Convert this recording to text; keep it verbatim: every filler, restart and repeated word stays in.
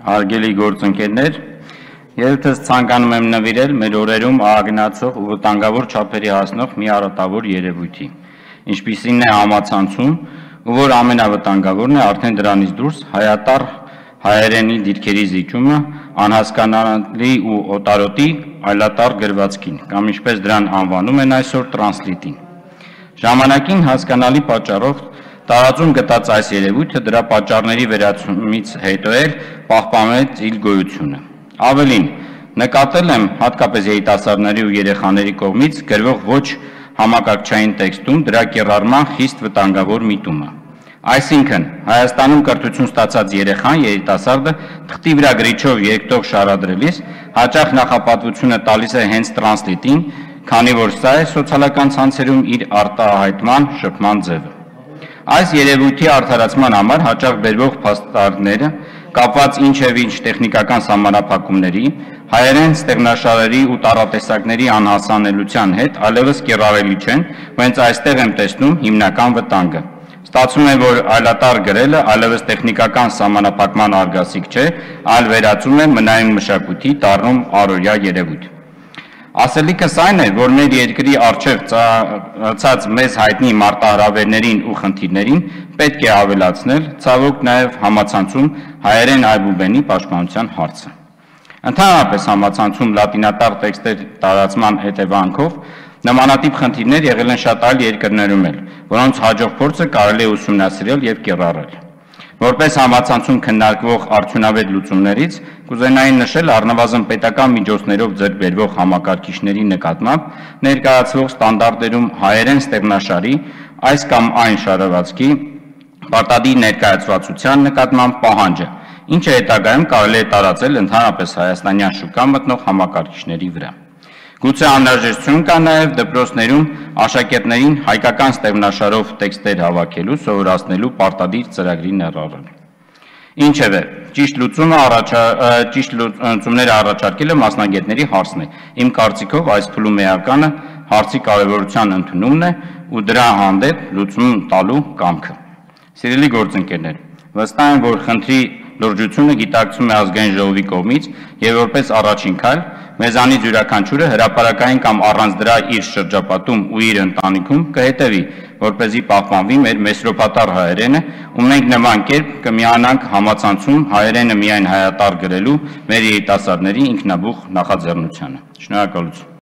Հարգելի գործընկերներ, երբևէ ցանկանում եմ նվիրել մեր օրերում ագնացող ու վտանգավոր չափերի հասնող մի արատավոր երևույթի, ինչպիսին է համացանցում, ու որ ամենավտանգավորն է արդեն դրանից դուրս հայատառ հայերենի դիրքերի զիջումը անհասկանալի ու օտարոտի այլատառ գրվածքին, կամ ինչպես դրան անվանում են այսօր տրանսլիտին։ Ժամանակին հասկանալի պատճառով տարածում գտած այս երևույթը դրա պատճառների վերացումից հետո էր պահպանեց իր գոյությունը։ Ավելին, նկատել եմ հատկապես երիտասարդների ու երեխաների կողմից գրվող ոչ համակարգչային տեքստում դրա կիրառման խիստ վտանգավոր միտումը։ Այսինքն, Հայաստանում կրթություն ստացած երեխան, երիտասարդը թղթի վրա գրիչով երգտող շարադրելիս հաճախ նախապատվությունը տալիս է հենց տրանսլիտին, քանի որ սա է սոցիալական ցանցերում իր արտահայտման շփման ձևը։ Այս երևույթի արդարացման համար հաճախ բերվող փաստարկները կապված ինչև ինչ տեխնիկական սահմանափակումների, հայերեն ստեղնաշարերի ու տառատեսակների անհասանելիության հետ այլևս կիրառելի չեն, ու հենց այստեղ եմ տեսնում հիմնական վտանգը։ Ստացվում է, որ այլատառ գրելը այլևս տեխնիկական սահմանափակման արգասիկ չէ, այլ վերածում է մնայուն մշակույթի դառնում առօրյա երևույթ։ Ասելիքս այն է, որ մեր երկրի առջև ծած մեզ հայտնի մարտահրավերներին ու խնդիրներին պետք է ավելացնել ցավոք նաև համացանցում հայերեն այբուբենի պաշտպանության հարցը։ Ընդհանրապես համացանցում լատինատառ տեքստերի տարածման հետևանքով նմանատիպ խնդիրներ եղել են շատ այլ երկրներում էլ, որոնց հաջող փորձը կարելի է ուսումնասիրել եւ կիրառել։ Որպես համացանցում քննարկվող արդյունավետ լուծումներից կուզենայի նշել առնվազն պետական միջոցներով ձեռք բերվող համակարգիչների նկատմամբ ներկայացվող ստանդարտներում հայերեն ստեղնաշարի այս կամ այն շարվածքի պարտադիր ներկայացվածության նկատմամբ պահանջը, ինչը հետագայում կարելի է տարածել ընդհանրապես հայաստանյան շուկա մտնող համակարգիչների վրա։ Գուցե անհրաժեշտություն կա նաև դպրոցներում աշակերտներին հայկական ստեղնաշարով տեքստեր հավաքելու, սովորացնելու պարտադիր ծրագրի ներառել։ Ինչևէ, ճիշտ լուծումը ճիշտ լուծումներ առաջարկելը մասնագետների հարցն է։ Իմ կարծիքով այս փուլում էականը հարցի կարևորության ընդունումն է ու դրա հանդեպ լուծում տալու կամքը։ Սիրելի գործընկերներ, վստահ եմ, որ խնդրի լրջությունը գիտակցում է ազգային ժողովի կողմից եւ որպես առաջին քայլ մեզանից յուրաքանչյուրը հրապարակային կամ առանց դրա իր շրջապատում ու իր ընտանիքում կհետևի, որպեսզի պահպանվի մեր մեսրոպատառ հայերենը, ու մենք նման կերպ կմիանանք համացանցում հայերենը միայն հայատառ գրելու մեր երիտասարդների ինքնաբուխ նախաձեռնությանը։ Շնորհակալություն։